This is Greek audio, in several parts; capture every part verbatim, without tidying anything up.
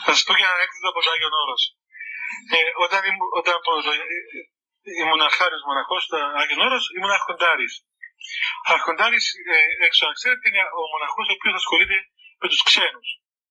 Θα σας πω για ένα έκδοτο από το Άγιον Όρος. Ε, όταν ήμουν, όταν ήμουν αρχάριος μοναχός στο Άγιον Όρος, ήμουν αρχοντάρης. Αρχοντάρης, ε, έξω να ξέρετε, είναι ο μοναχός ο οποίος ασχολείται με τους ξένους.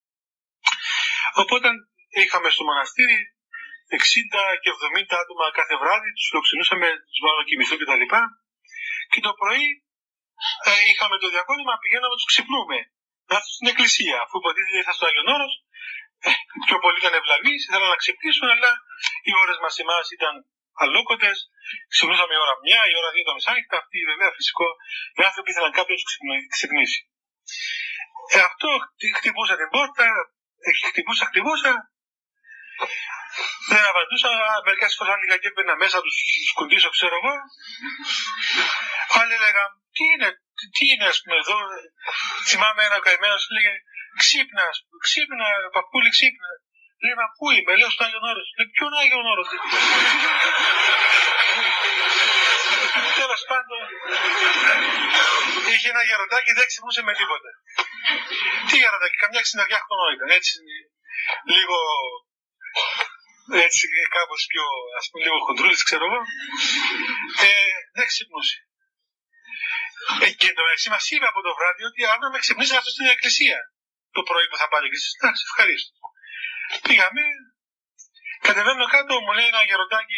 Οπότε είχαμε στο μοναστήρι εξήντα και εβδομήντα άτομα κάθε βράδυ, τους φιλοξενούσαμε, τους βάλαμε κοιμηθούν κτλ. Και, και το πρωί ε, είχαμε το διακόνημα, πηγαίναμε να τους ξυπνούμε. Να έρθουν στην εκκλησία, αφού υποτίθεται ήρθα στο Άγιον Όρος, ε, πιο πολλοί ήταν ευλαβείς, ήθελαν να ξυπνήσουν, αλλά οι ώρες μας εμάς ήταν αλόκοτες. Ξυπνούσαμε η ώρα μια, η ώρα δύο το μεσάνυχτα. Αυτή βέβαια φυσικό, οι άνθρωποι ήθελαν κάποιος να ξυπνήσει. Ε, αυτό χτυπούσα την πόρτα, χτυπούσα, χτυπούσα. Δεν απαντούσα, μερικές φορές άνοιγα και έμπαινα μέσα τους σκουντήσω, ξέρω εγώ. Άλλοι έλεγαν, τι είναι, τι είναι, ας πούμε, εδώ. Θυμάμαι ένα καημένος που λέγε, ξύπνα, ξύπνα, παππούλη, ξύπνα. Λέει, μα πού είμαι, λέω στο Άγιον Όρος. Λέει, ποιον Άγιον Όρος. Τέλος πάντων, είχε ένα γεροντάκι, δεν ξυπνούσε με τίποτα. Τι γεροντάκι, καμιά ξυναριά χρονό ήταν, έτσι, λίγο, έτσι κάπως πιο, ας πούμε, λίγο χοντρούλης, ξέρω εγώ. Ε, δεν ξυπνούσε. Ε, και το μεταξύ μας είπε από το βράδυ ότι αν με ξυπνήσει αυτό στην εκκλησία το πρωί που θα πάρει και εσείς. Εντάξει, ευχαρίστω. Πήγαμε, κατεβαίνω κάτω, μου λέει ένα γεροντάκι,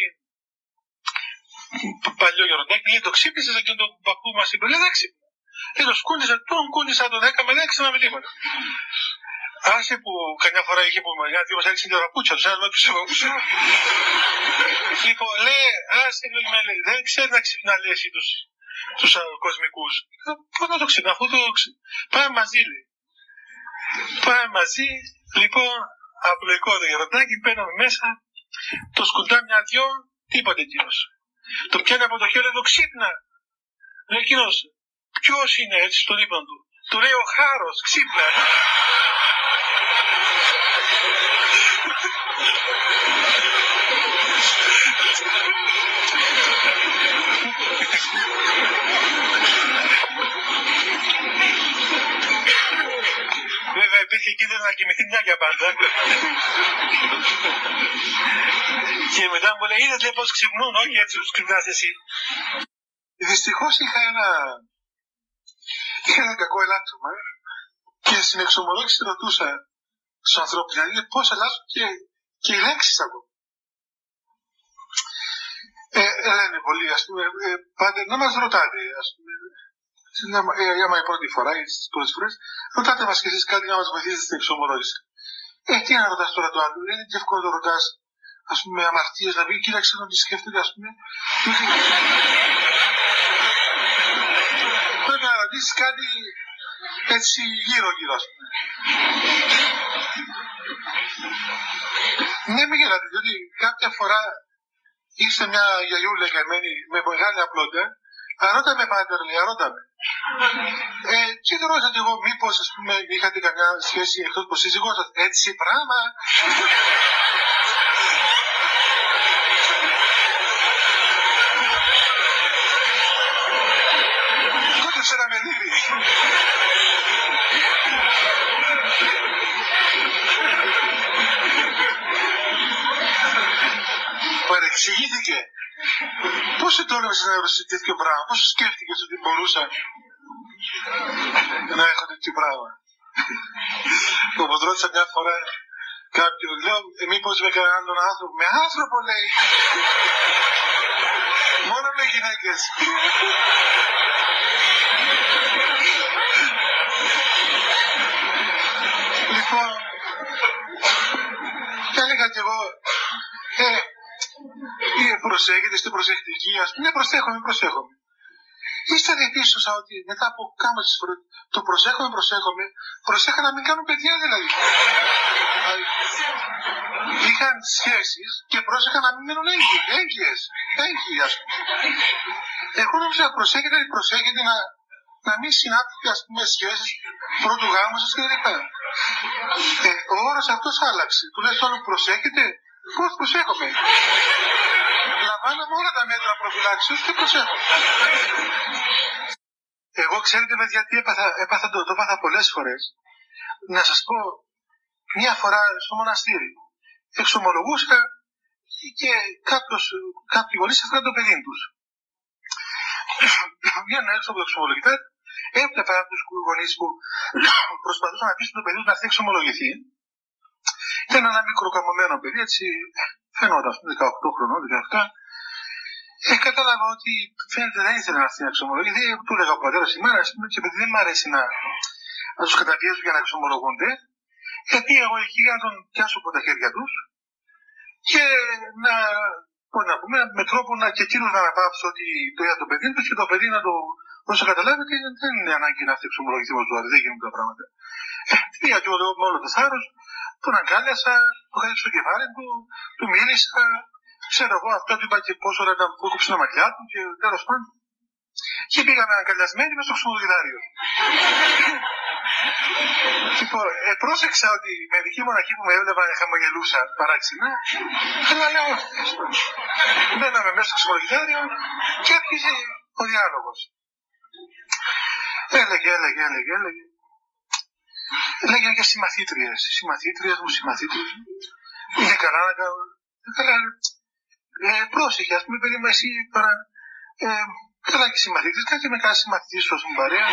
παλιό γεροντάκι, λέει, το ξύπνησες και τον παππού μας είπε, λέει, δεν ξύπνησε. Λέει, το σκούντισα, τον κούντισα, τον έκαμε, δεν ξύπνα με τίποτα. Άσε που καμιά φορά είχε που μεγάλη μας έριξε την παπούτσα τους, ένας με τους εγωγούς. Λοιπόν, λέει, άσε, λέει, δεν ξέρει να ξυπνά, λέει, εσύ τους, τους κοσμικούς. Πώς να το ξυπνά, αφού το ξυπνά. Πάμε μαζί, λέει. Πάμε μαζί, λοιπόν, απλοϊκό το γεροντάκι, μπαίνουμε μέσα, το σκουντά μια-δυο, τίποτε εκείνος. Το πιάνει από το χέρι, το ξύπνα. Λέει εκείνος, ποιος είναι έτσι στον ύπνο του. Του λέει ο Χάρος, ξύπνα. Βέβαια υπήρχε κίνδυνο να κοιμηθεί μια για πάντα. Και μετά μου λέει, είδατε πως ξυπνούν, όχι έτσι τους ξυπνάς εσύ. Δυστυχώς είχα ένα, είχα ένα κακό ελάττωμα και στην εξομολόγηση ρωτούσα στους ανθρώπους, δηλαδή πώς αλλάζουν και, και οι λέξεις ακόμα. Ε, λένε πολλοί, ας πούμε, ε, πάντα να μας ρωτάτε, ας πούμε, ε, άμα η πρώτη φορά ή τις πρώτες φορές, ρωτάτε μας και εσείς κάτι να μας βοηθήσετε στην εξομολόγηση. Ε, τι να ρωτάς τώρα το άλλο, είναι και εύκολο να το ρωτάς, ας πούμε, αμαρτίες, να πει, κοίταξε να τη σκέφτεται, ας πούμε. Πρέπει να ρωτήσεις κάτι έτσι γύρω-γύρω, ας πούμε. Ναι, μην γελάτε, διότι κάποια φορά είστε μια γιαγιούλα καημένη με μεγάλη απλότητα, αρώταμε πάτερ, λέει, αρώταμε. Ε, και δεν ρώτησα και εγώ μήπως, ας πούμε, είχατε καμιά σχέση εκτός από σύζυγός σας, έτσι πράγμα. Κότεψε να με δει. Παρεξηγήθηκε. Πώς σε τόλμησες να ρωτήσεις τέτοιο πράγμα, πώς σκέφτηκες ότι μπορούσα να έχω τέτοιο πράγμα. Όπως ρώτησα μια φορά κάποιον, λέω, ε, μήπως με κανέναν τον άνθρωπο. Με άνθρωπο, λέει. Μόνο με γυναίκες. Λοιπόν, έλεγα κι εγώ, ε, ή προσέχετε, είστε προσεκτικοί, ας πούμε, ναι, προσέχομαι, προσέχομαι. Είστε διαπίστωσα ότι μετά από κάμωσες φορές το προσέχομαι, προσέχομαι, προσέχα να μην κάνουν παιδιά δηλαδή. Είχαν σχέσεις και πρόσεχα να μην μείνουν έγκυες, έγκυοι, ας πούμε. Εγώ νόμιζα προσέχετε, προσέχετε να, να μην συνάπτετε, ας πούμε, σχέσεις πρώτου γάμου σας κλπ. Ε, ο όρος αυτός άλλαξε. Τουλάχιστον προσέχετε, πώς προσέχομαι. Λαμβάνομαι όλα τα μέτρα προφυλάξεως και προσέχω. Εγώ ξέρετε με γιατί έπαθα, έπαθα το, το έπαθα πολλές φορές. Να σας πω, μια φορά στο μοναστήρι. Εξομολογούσα και κάποιος, κάποιοι γονείς έφεραν το παιδί τους. Βγαίνουν έξω από το εξομολογητάριο, έβλεπα από τους γονείς που προσπαθούσαν να πείσουν το παιδί του να έρθει εξομολογηθεί. Ήταν ένα μικρό καμωμένο παιδί, έτσι φαινόταν, δεκαοκτώ χρονών, δεκαεπτά. Ε, κατάλαβα ότι φαίνεται δεν ήθελε να έρθει να εξομολογηθεί. Του έλεγα ο πατέρας η μάνα, και επειδή δεν μ' αρέσει να, να τους καταπιέζω για να εξομολογούνται, γιατί εγώ εκεί για να τον πιάσω από τα χέρια τους και να, να πούμε, με τρόπο να και εκείνους να αναπαύσω ότι το είδα το παιδί του και το παιδί να το όσο καταλάβει ότι δεν είναι ανάγκη να έρθει εξομολογηθεί με του δεν γίνουν τα πράγματα. Πήγα και εγώ με όλο το θάρρος, τον αγκάλιασα, το χάρησα στο κεφάλι του, του μίλησα, ξέρω εγώ, αυτό του είπα και πόσο ώρα ήταν που έκοψε τα μαλλιά του και τέλος πάντων. Και πήγαμε αγκαλιασμένοι μες στο ξενοδοχείο. Λοιπόν, ε, πρόσεξα ότι με δική μοναχή που με έβλεπαν χαμογελούσα παράξενα, αλλά λέω, μπαίναμε μέσα στο ξενοδοχείο και άρχισε ο διάλογος. Έλεγε, έλεγε, έλεγε, έλεγε. Έλεγε και συμμαθήτριες, συμμαθήτριες μου, συμμαθήτριες μου. Είναι καλά να κάνω. Καλά, ε, πρόσεχε, ας πούμε, παιδί μου, εσύ παρα... Ε, καλά και συμμαθήτριες, κάτι με κάνει συμμαθητής σου στην παρέα.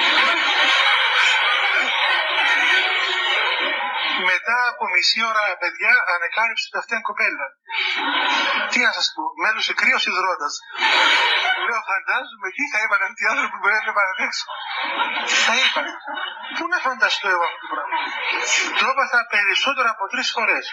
Μετά από μισή ώρα, παιδιά, ανεκάλυψε ότι αυτή είναι κοπέλα. Τι να σας πω, μέλωσε κρύος υδρότας. Λέω, φαντάζομαι εκεί θα είπαν αυτοί οι άνθρωποι που έβλεπαν έξω. Θα είπαν, πού να φανταστώ εγώ αυτό το πράγμα. Το έπαθα περισσότερο από τρεις φορές.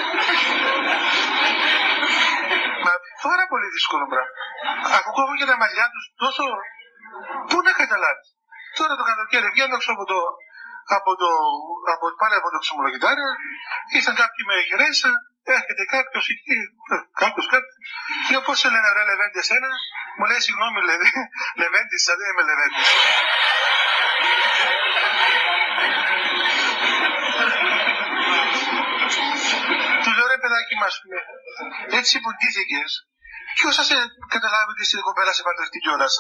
Μα πάρα πολύ δύσκολο πράγμα. Αφού κόβω και τα μαλλιά τους τόσο, πού να καταλάβεις. Τώρα το καλοκαίρι βγαίνω έξω από το, από το, από, πάλι από το ξεμολογητάριο, ήρθαν κάποιοι με γυρέσα, έρχεται κάποιος εκεί, κάποιος κάποιος, λέω πώς σε λένε ρε Λεβέντη εσένα, μου λέει συγγνώμη Λεβέντης, δεν είμαι Λεβέντης. Του λέω ρε παιδάκι μας, έτσι που ντύθηκες, ποιος θα σε καταλάβει ότι η κοπέλα σε παντρευτεί κιόλας.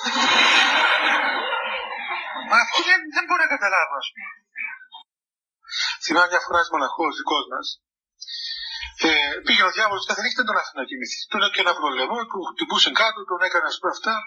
Μα αυτό δεν, δεν μπορεί να καταλάβω, ας πούμε. Θυμάμαι μια φορά ένας μοναχός δικός μας, ε, πήγε ο διάβολος κάθε νύχτα, δεν τον άφηνε να κοιμηθεί. Τον έκανε από το λαιμό, του χτυπούσε κάτω, τον έκανε ας πούμε αυτά.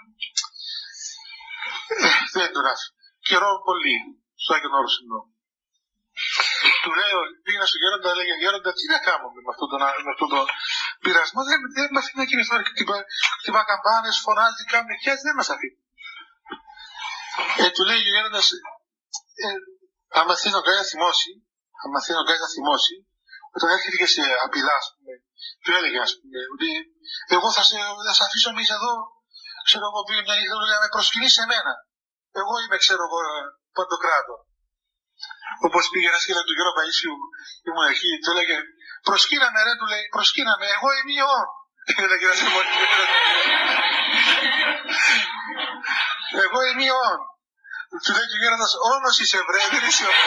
Ε, δεν τον άφηνε. Καιρό πολύ, στο Άγιον Όρος Συνδρόμου. Του λέω, πήγαινα στο Γέροντα, έλεγε Γέροντα, τι να κάνουμε με αυτόν τον, αυτό τον πειρασμό, δεν, δεν με αφήνει να κοιμηθώ. Χτυπά καμπάνες, φωνάζει, κάνει και δεν μας αφήνει. Ε, του λέει ο Γέροντας, ε, άμα θέλει να κάνει να θυμώσει, άμα θέλει να κάνει να θυμώσει, όταν έρχεται και σε απειλά, ας πούμε, του έλεγε, ας πούμε, ότι εγώ θα σε, θα σε αφήσω εμείς εδώ, ξέρω εγώ, πήγε μια νύχτα, να με προσκυνήσει σε μένα. Εγώ είμαι, ξέρω εγώ, παντοκράτο. Όπως πήγε ένας και του Γιώργου Παΐσιου, ήμουν εκεί, του έλεγε, προσκύναμε ρε, του λέει, προσκύναμε, εγώ είμαι ιόν. Έλεγε ένας εγώ είμαι ιόν. Του λέει και ο Γέροντας, όνος είσαι βρε, δεν είσαι ο.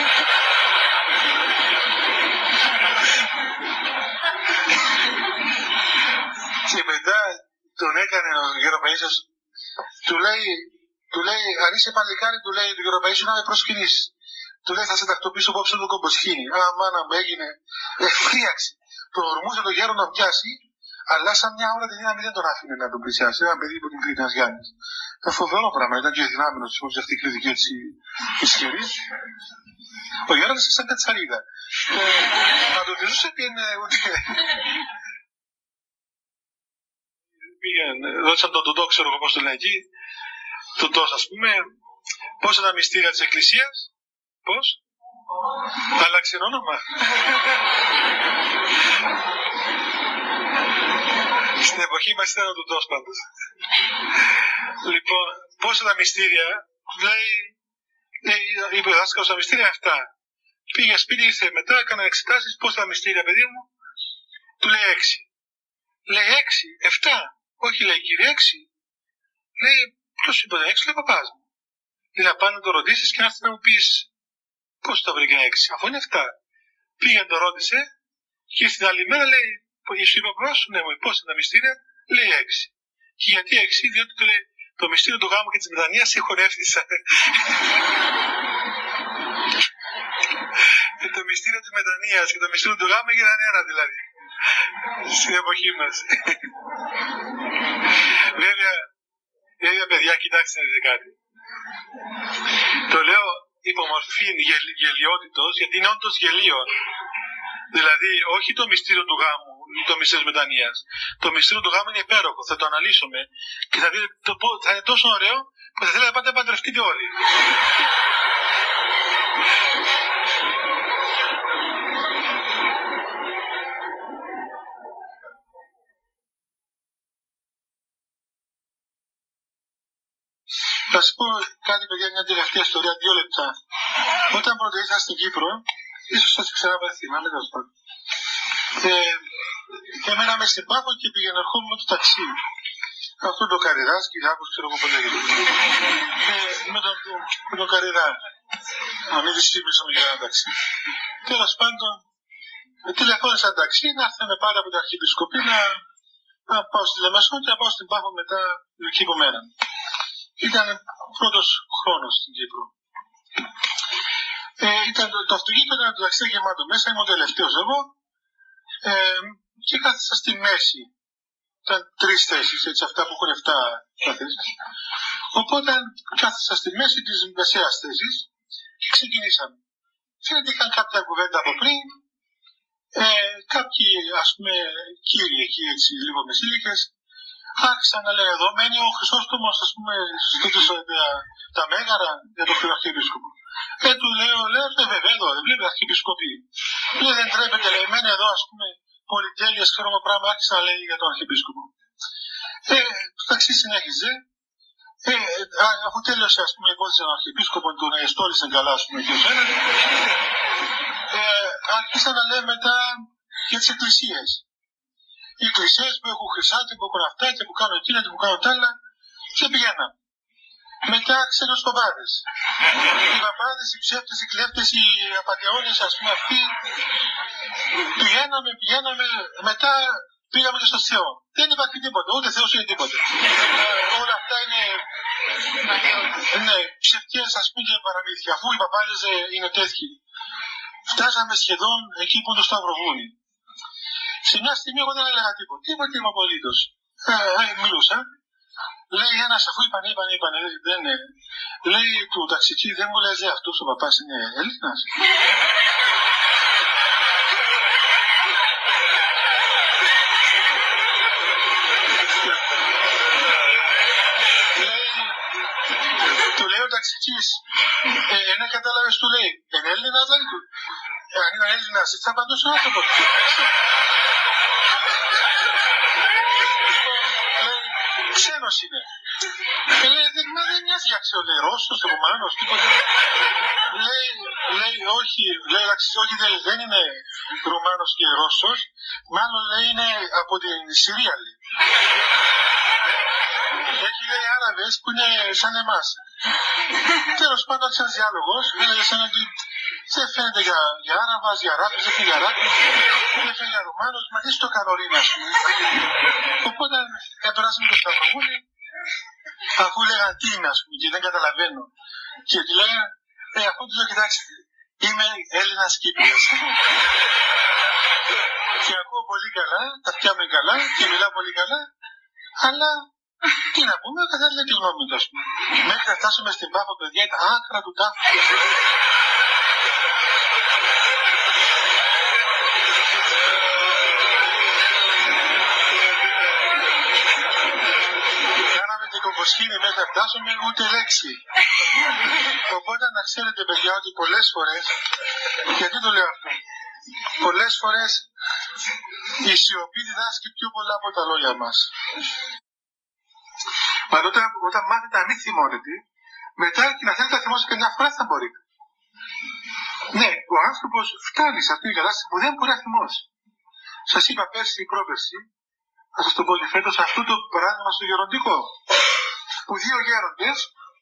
Και μετά τον έκανε ο Γεροπαΐσιος, του λέει, του λέει, αν είσαι παλικάρι, του λέει, του Γεροπαΐσιου να με προσκυνήσεις. Του λέει, θα σε τακτοποιήσω απόψε τον κομποσχήνι. Α, μάνα μου έγινε, εφρίαξη. Τον ορμούσε το γέρο να πιάσει, αλλά σαν μια ώρα τη δύναμη δεν τον άφηνε να τον πλησιάσει. Ένα παιδί που την Κρήτη, ένας Γιάννης. Ήταν φοβερό πράγμα, ήταν και δυνάμενος σε αυτή η κριτική έτσι ισχυρή. Ο Γιάννης ήταν σαν κατσαρίδα. Να το διζούσε πήγαινε ότι. Πήγαινε, ρώτησαν τον Τοντό, ξέρω εγώ πώς το λένε εκεί. Τοντός, ας πούμε, πώς είναι τα μυστήρια της Εκκλησίας. Πώς? Άλλαξε όνομα. Στην εποχή μας ήταν ο Τοντός πάντως. Λοιπόν, πώς είναι τα μυστήρια, λέει, είπε ο δάσκαλος, τα μυστήρια αυτά. Πήγε σπίτι, ήρθε μετά, έκανα εξετάσεις, πώς είναι τα μυστήρια, παιδί μου. Του λέει έξι. Λέει έξι, εφτά. Όχι, λέει κύριε, έξι. Λέει, ποιος είπε έξι, λέει παπάς μου. Λέει, να πάνε να το ρωτήσεις και να έρθει να μου πεις πώς το βρήκε έξι, αφού είναι εφτά. Πήγε να το ρώτησε και στην άλλη μέρα λέει, σου είπα προς, ναι, πώς είναι τα μυστήρια, λέει έξι. Και γιατί έξι, διότι του λέει, το μυστήριο του γάμου και της μετανοίας συγχωνεύτησα. Και το μυστήριο της μετανοίας και το μυστήριο του γάμου έγιναν ένα δηλαδή. Στην εποχή μας. Βέβαια, βέβαια παιδιά, κοιτάξτε να δείτε κάτι. Το λέω υπομορφή γελ, γελιότητος, γιατί είναι όντως γελίο. Δηλαδή, όχι το μυστήριο του γάμου ή το μυστήριο της μετανοίας. Το μυστήριο του γάμου είναι υπέροχο. Θα το αναλύσουμε και θα δείτε, το, θα είναι τόσο ωραίο που θα θέλετε να πάτε να παντρευτείτε όλοι. Θα σας πω κάτι, παιδιά, μια τελευταία ιστορία, δύο λεπτά. Όταν πρώτα ήρθα στην Κύπρο, ίσως σας ξαναπαθεί, αλλά δεν τέλος πάντων. Έμεναμε στην Πάφο και πήγαινα ερχόμουν με το ταξί. Αυτό το Καριδάς, Κυριάκος, ξέρω εγώ πώς λέγεται. Με τον, με τον Καριδά. Αν μην δυστήμισαμε για ένα ταξί. Τέλος πάντων, τηλεφώνησα ένα ταξί να έρθουμε πάλι από την Αρχιεπισκοπή να, να πάω στη Λεμεσό και να πάω στην Πάφο μετά εκεί που μέναμε. Ήταν ο πρώτος χρόνος στην Κύπρο. Ε, ήταν το, το αυτοκίνητο ήταν το ταξίδι γεμάτο μέσα, ήμουν ο τελευταίος εγώ ε, και κάθισα στη μέση. Ήταν τρεις θέσεις, έτσι, αυτά που έχουν εφτά θέσεις. Οπότε κάθισα στη μέση της μεσαίας θέσης και ξεκινήσαμε. Φαίνεται είχαν κάποια κουβέντα από πριν, ε, κάποιοι ας πούμε κύριοι εκεί έτσι λίγο μεσήλικες άρχισαν να λένε εδώ μένει ο Χρυσόστομος, ας πούμε, συζητούσε τα, τα μέγαρα για τον Αρχιεπίσκοπο. Ε, του λέω, λέω, ε, βέβαια, εδώ, δεν βλέπει Αρχιεπισκοπή. Λέει, δεν τρέπεται, λέει, μένει εδώ, ας πούμε, πολυτέλειες, ξέρω εγώ πράγμα, άρχισε να λέει για τον Αρχιεπίσκοπο. Ε, το ταξί συνέχιζε. Ε, αφού τέλειωσε, ας πούμε, η υπόθεση των Αρχιεπίσκοπων, τον εστόλισαν καλά, ας πούμε, και εμένα, ε, άρχισαν να λέει μετά για τις εκκλησίες. Οι εκκλησίες που έχουν χρυσάτη, που έχουν αυτά και που κάνουν εκείνα και που κάνουν τα άλλα, και πηγαίναμε. Μετά ξένος κοβάδες. Οι παπάδες, οι ψεύτες, οι κλέφτες, οι απατεώνες, ας πούμε αυτοί. Πηγαίναμε, πηγαίναμε, μετά πήγαμε και στο Θεό. Δεν υπάρχει τίποτα, ούτε Θεός είναι τίποτα. Όλα αυτά είναι, είναι ψευτικές, ας πούμε, και παραμύθια. Αφού οι παπάδες είναι τέτοιοι. Φτάσαμε σχεδόν εκεί που είναι το Σταυροβούνι. Σε μια στιγμή εγώ δεν έλεγα τίποτα. Τίποτα είμαι απολύτως. Ε, ε, μιλούσα. Λέει ένας, αφού είπαν, είπαν, είπαν, δεν είναι. Λέει του ταξιτζή, δεν μου λέει αυτός ο παπάς είναι Έλληνας. Του λέει ο ταξιτζής, ε, ναι κατάλαβες, του λέει, είναι Έλληνας, λέει του. Ε, αν είναι Έλληνας, έτσι θα απαντούσε ο άνθρωπος. Ξένος είναι. Και λέει, δεν, δεν μοιάζει για ξέρω, λέει, Ρώσος, Ρουμάνος, τίποτα. Λέει, λέει, όχι, λέει, όχι, δεν είναι Ρουμάνος και Ρώσος, μάλλον λέει είναι από την Συρία, λέει. Έχει, λέει, Άραβες που είναι σαν εμάς. Τέλος πάντων, ένας διάλογος, έλεγε σαν ότι δεν φαίνεται για, για Άραβας, για Αράπης, δεν φαίνεται για Αράπης, δεν φαίνεται για Ρουμάνος, μα τι στο Καρολίνα, ας πούμε. Οπότε επεράσαμε το Σταυροβούνι, αφού λέγαν τι είναι, ας πούμε, και δεν καταλαβαίνω. Και του λέγαν, ε, αφού του λέω, κοιτάξτε, είμαι Έλληνας Κύπριος. Και ακούω πολύ καλά, τα αυτιά μου είναι καλά και μιλάω πολύ καλά, αλλά τι να πούμε, ο καθένας λέει τη γνώμη του, ας πούμε. Μέχρι να φτάσουμε στην Πάφο, παιδιά, τα άκρα του τάφου. Κάναμε την κομποσχήνη μέχρι να φτάσουμε ούτε λέξη. Οπότε να ξέρετε, παιδιά, ότι πολλές φορές, γιατί το λέω αυτό, πολλές φορές η σιωπή διδάσκει πιο πολλά από τα λόγια μας. Μα τότε όταν μάθετε να μην θυμώνετε, μετά και να θέλετε να θυμώσετε και μια φορά θα μπορείτε. Ναι, ο άνθρωπος φτάνει σε αυτή την κατάσταση που δεν μπορεί να θυμώσει. Σας είπα πέρσι ή πρόπερσι, θα σας το πω και φέτος, αυτό το παράδειγμα στο γεροντικό. Που δύο γέροντες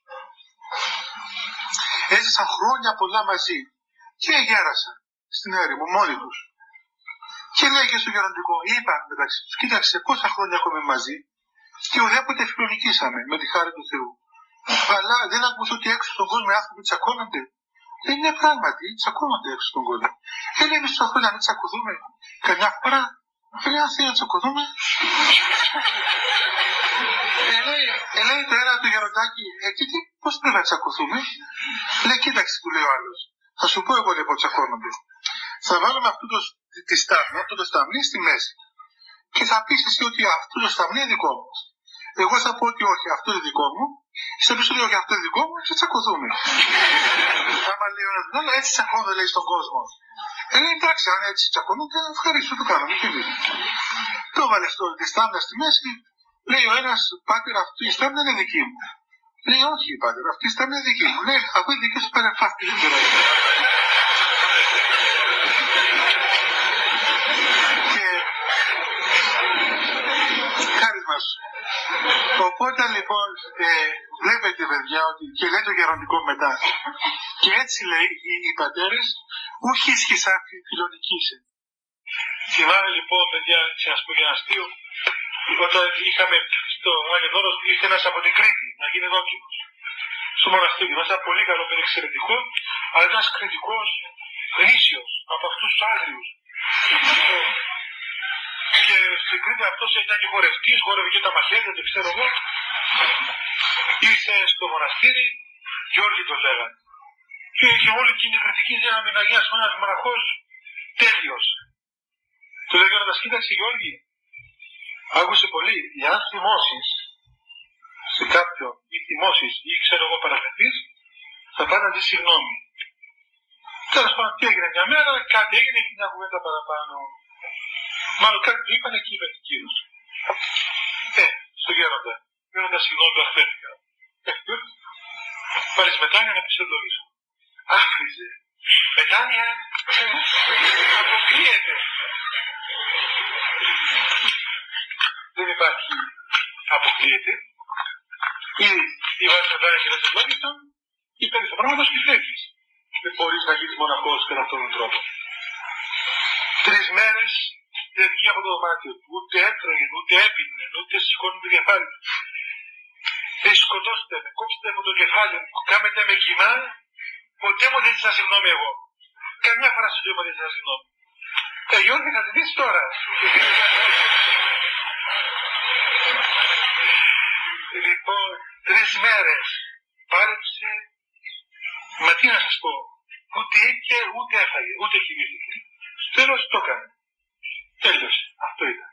έζησαν χρόνια πολλά μαζί και γέρασαν στην έρημο μόνοι τους. Και λέει και στο γεροντικό, είπα μεταξύ τους, κοίταξε πόσα χρόνια έχουμε μαζί και ουδέποτε φιλονικήσαμε με τη χάρη του Θεού. Αλλά δεν ακούς ότι έξω στον κόσμο οι άνθρωποι τσακώνονται Δεν είναι πράγματι, τσακώνονται έξω στον κόσμο. Και λέει, εμείς προσπαθούμε να μην τσακωθούμε καμιά φορά. Φίλε, αν θέλει να τσακωθούμε. ε, λέει, ε, λέει το ένα του γεροντάκι, ε, και τι, πώς πρέπει να τσακωθούμε. Λέει, κοίταξε, του λέει ο άλλος. Θα σου πω εγώ λοιπόν που τσακώνονται. Θα βάλουμε αυτό το, τη στάμνη, αυτό το σταμνί στη μέση. Και θα πεις εσύ ότι αυτό το σταμνί είναι δικό μου. Εγώ θα πω ότι όχι, αυτό είναι δικό μου. Εσύ θα πεις ότι όχι, αυτό είναι δικό μου και τσακωθούμε. Άμα λέει ο ένας, αλλά έτσι τσακώνονται λέει στον κόσμο. Ε, λέει εντάξει, αν έτσι τσακώνονται, ευχαριστώ το κάνουμε. Το βάλε αυτό τη στάμνα στη μέση. Λέει ο ένας, πάτερ, αυτή η στάμνα είναι δική μου. Λέει όχι, πάτερ, αυτή η στάμνα είναι δική μου. Λέει αφού είναι δική σου παρεμφάστη, δεν πειράζει. Οπότε λοιπόν ε, βλέπετε παιδιά ότι και λέει το γεροντικό μετά και έτσι λέει οι, οι πατέρες ούχοι ισχυσά φιλονικήσε. Θυμάμαι λοιπόν παιδιά, σε ας πούμε για ένα αστείο, όταν είχαμε στο Άγιο Δώρος ήρθε ένας από την Κρήτη να γίνει δόκιμος στο μοναστήρι μας, ένα πολύ καλό παιδί εξαιρετικό, αλλά ένας κριτικός γνήσιος από αυτούς τους άγριους. Και στην Κρήτη αυτός ήταν και χορευτής, χόρευε και τα μαχαίρια, δεν ξέρω εγώ. Ήρθε στο μοναστήρι, Γιώργη τον λέγανε. Και είχε όλη εκείνη η κριτική δύναμη να γίνει ένας μοναχός τέλειος. Του λέει Γιώργος, κοίταξε Γιώργη, άκουσε πολύ, εάν θυμώσεις σε κάποιον ή θυμώσεις ή ξέρω εγώ παραφεθείς, θα πάει να δεις συγγνώμη. Τέλος πάντων, τι έγινε μια μέρα, κάτι έγινε και μια κουβέντα παραπάνω. Μάλλον κάτι του είπανε και είπε κύριος. Ε, στο γέροντα. Γέροντα, συγγνώμη, το αχθέθηκα. Ε, πάρεις μετάνοια να πεις εντολίσω. Άφριζε. Μετάνοια, αποκλείεται. Δεν υπάρχει αποκλείεται. Ή ή βάζεις μετάνοια και λες εντολίσω, ή παίρνεις τα πράγματα και φεύγεις. Δεν μπορείς να γίνεις μοναχός κατά αυτόν τον τρόπο. Τρεις μέρες δεν βγήκε από το δωμάτιο του, ούτε έτρωγε, ούτε έπινε, ούτε σηκώνει το κεφάλι του. Ε, σκοτώστε με, κόψτε μου το κεφάλι μου, κάμετε με κοιμά, ποτέ μου δεν ζητήσα συγγνώμη εγώ. Καμιά φορά στη ζωή μου δεν ζητήσα συγγνώμη. Ε, Γιώργη, θα ζητήσεις τώρα. Λοιπόν, τρεις μέρες πάρεψε, μα τι να σας πω, ούτε είπε, ούτε έφαγε, ούτε κοιμήθηκε. Τέλος το έκανε. Τέλος. Αυτό ήταν.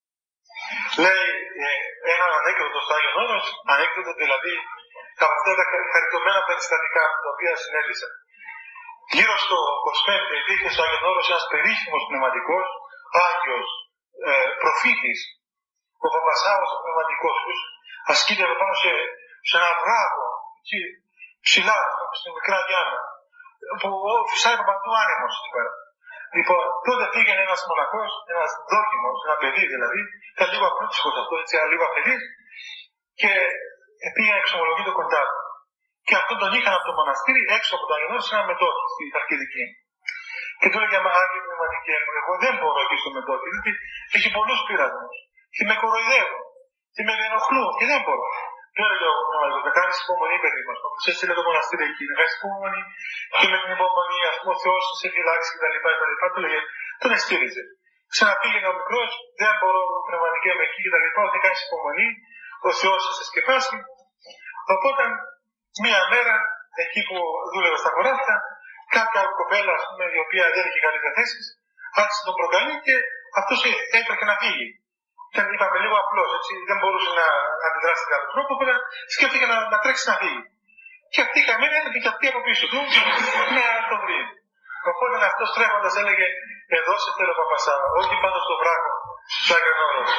Λέει ε, ένα ανέκδοτο στο Άγιον Όρος, ανέκδοτο δηλαδή από αυτά τα χαριτωμένα περιστατικά τα οποία συνέβησαν. Γύρω στο είκοσι πέντε υπήρχε στο Άγιον Όρος ένας περίφημος πνευματικός, Άγιος, ε, προφήτης, ο Παπασάβος ο πνευματικός τους, ασκείται πάνω σε, σε ένα βράδο, εκεί, ψηλά, στην Μικρά Διάνα, που φυσάει από παντού άνεμος εκεί πέρα. Λοιπόν, τότε πήγαινε ένας μοναχός, ένας δόκιμος, ένα παιδί δηλαδή, ήταν λίγο απλούτσικος αυτό, έτσι, λίγο αφελής, και πήγαινε να εξομολογεί το κοντά του. Και αυτόν τον είχαν από το μοναστήρι έξω από το Άγιον Όρος σε ένα μετώχη στη Αρκιδική. Και του έλεγε, μα Άγιε Πνευματικέ μου, εγώ δεν μπορώ εκεί στο μετώχη, γιατί έχει πολλούς πειρασμούς. Και με κοροϊδεύουν, και με ενοχλούν, και δεν μπορώ. Του έλεγε ο Πνευματικός, θα κάνεις υπομονή, παιδί μας, όπως έστειλε το μοναστήρι εκεί, να κάνεις υπομονή, και με την υπομονή, ας πούμε, ο Θεός σε φυλάξει κτλ. Του έλεγε, τον εστήριζε. Ξαναπήγαινε ο μικρός, δεν μπορώ πνευματικά με εκεί κτλ. Θα κάνεις υπομονή, ο Θεός θα σε σκεπάσει. Οπότε, μία μέρα, εκεί που δούλευε στα χωράφια, κάποια κοπέλα, ας πούμε, η οποία δεν είχε καλές διαθέσεις, άρχισε να τον προκαλεί και αυτός έτρεχε να φύγει. Ήταν, είπαμε, λίγο απλός, έτσι, δεν μπορούσε να αντιδράσει με άλλον τρόπο, οπότε σκέφτηκε να, να τρέξει να φύγει. Και αυτή η καμένη έλεγε και αυτή από πίσω του να τον βρει. Οπότε αυτός τρέχοντας έλεγε, εδώ σε θέλω Παπασάβα, όχι πάνω στο βράχο, στο Άγιον Όρος.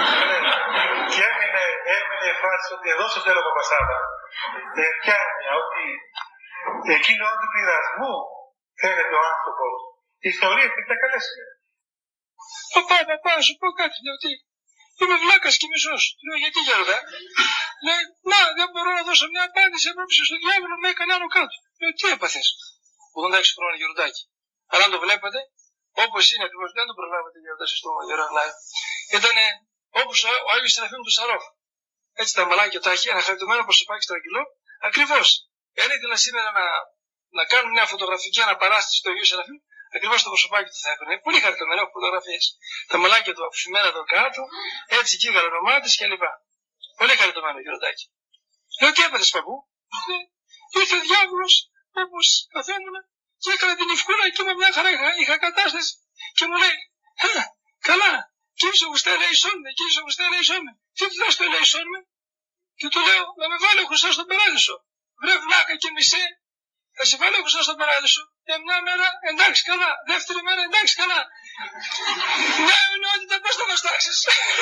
Και έμεινε, έμεινε η φράση ότι εδώ σε θέλω Παπασάβα. Ε, ποια είναι, ότι εκείνο του πειρασμού φαίνεται ο άνθρωπος. Η ιστορία έχει τα καλές σημεία. Παπά, παπά, να σου πω κάτι, λέει ότι είμαι βλάκας και μισός. Λέω, γιατί γέροντα? Λέει, μα δεν μπορώ να δώσω μια απάντηση απόψε στο διάβολο, με έκανε άνω κάτω. Λέω, τι έπαθες? ογδόντα έξι χρόνια γεροντάκι. Αλλά αν το βλέπετε, όπως είναι ακριβώς, δεν το προλάβετε γέροντα στο γεροντάκι. Ήταν όπως ο, ο Άγιος Σεραφείμ του Σαρόφ. Έτσι τα μαλάκια, τα αρχαία, ένα χαριτωμένο προσωπάκι στραγγυλό, ακριβώς. Εάν ήθελα σήμερα να, να κάνουν μια φωτογραφική αναπαράσταση στο Αγίου Σεραφείμ, ακριβώς το προσωπάκι του θα έπαιρνε. Πολύ χαριτωμένο, έχω φωτογραφίες. Τα μαλάκια του αφημένα εδώ κάτω, έτσι εκεί γαλανομάτες κλπ. Πολύ χαριτωμένο γεροντάκι. Λέω τι έπαθες παππού? Ήρθε ο διάβολος όπως καθόμουν και έκανα την ευκούλα και με μια χαρά είχα, είχα κατάσταση και μου λέει καλά, κύψε γουστέ ελέησόν με, κύψε γουστέ ελέησόν με. Τι του δώσω το ελέησόν με? Και του λέω να με βάλει ο Χριστός στον παράδεισο. Βρε βλάκα και μισέ, θα σε βάλει ο Χριστός στον παράδεισο. Και μια μέρα εντάξει καλά, δεύτερη μέρα εντάξει καλά. Μια ενότητα πώς θα μας τάξεις?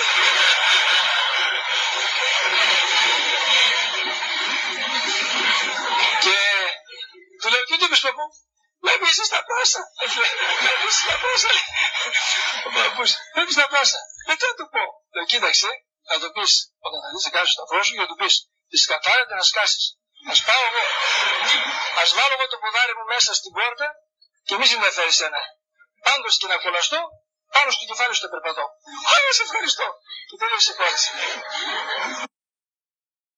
Και του λέω τι του είπες παππού? Βλέπει εσύ στα πάσα. Βλέπει εσύ στα πάσα. Ο παππούς, βλέπει στα πάσα. Ε, τι να του πω? Λέω κοίταξε, να το πεις όταν θα δεις κάτι στο σταυρό σου, για να του πεις τη σκατάρετε να σκάσεις. Ας πάω εγώ. Ας βάλω εγώ το ποδάρι μου μέσα στην πόρτα και μη σε ενδιαφέρει σένα. Πάντως και να κολλαστώ, πάνω στο κεφάλι σου το περπατώ. Άρα σε ευχαριστώ. Και τελείωσε η χώρα.